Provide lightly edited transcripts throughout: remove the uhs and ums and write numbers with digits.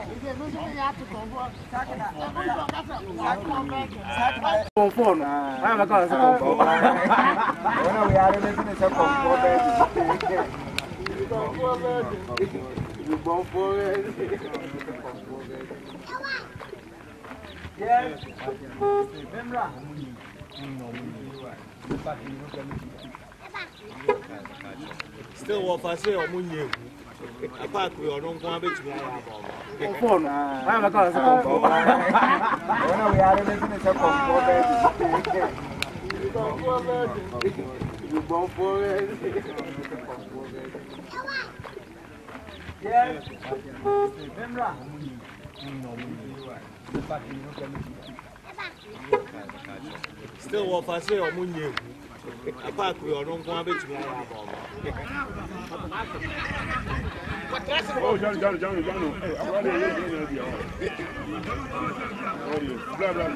Still, what I say, I'm on apart we are not going to be phone. I'm a cause of we are in you born for it. Yes, still, what I say, I'm on you. Apart we are not going to be Oh, Johnny. Hey, I'm ready. Blah, blah,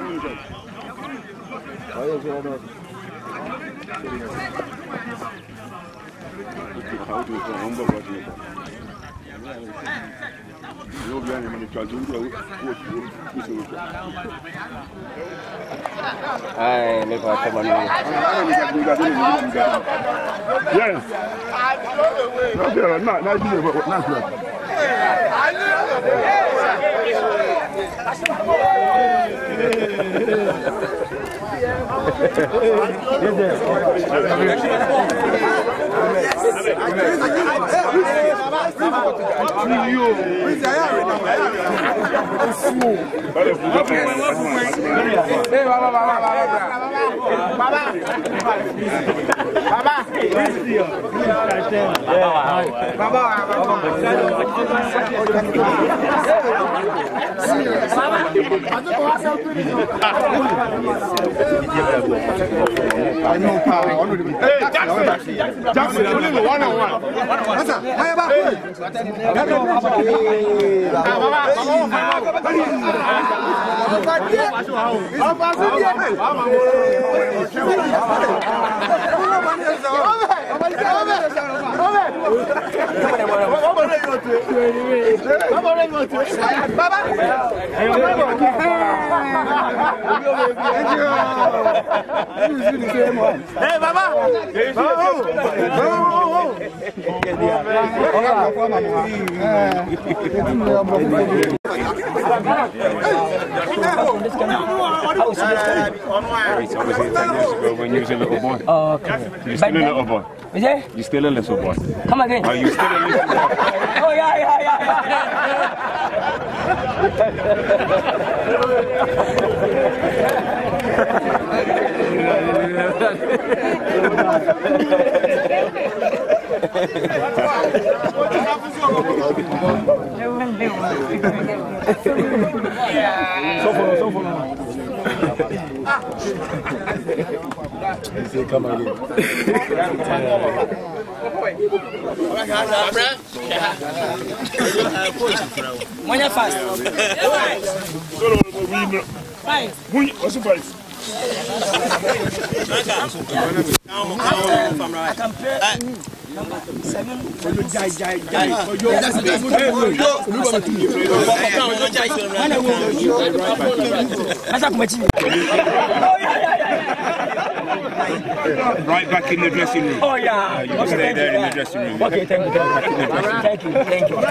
yes. Hey, Baba! When you was a little boy. Oh, okay. You're still a little boy. Is it? You're still a little boy. Come again. Are you still a little boy? Oh, yeah. Come again. When you're fast. What's the price? Right back in the dressing room. Oh yeah. You can stay there in the dressing room. Okay, thank you. Thank you.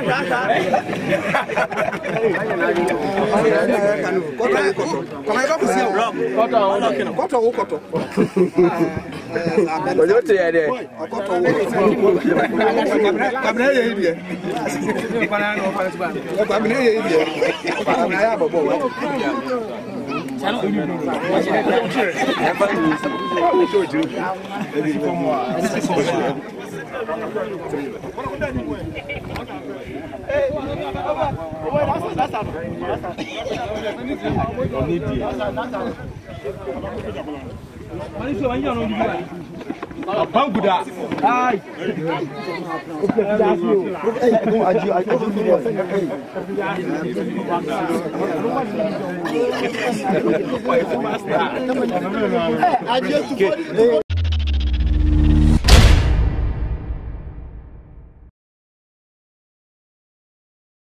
I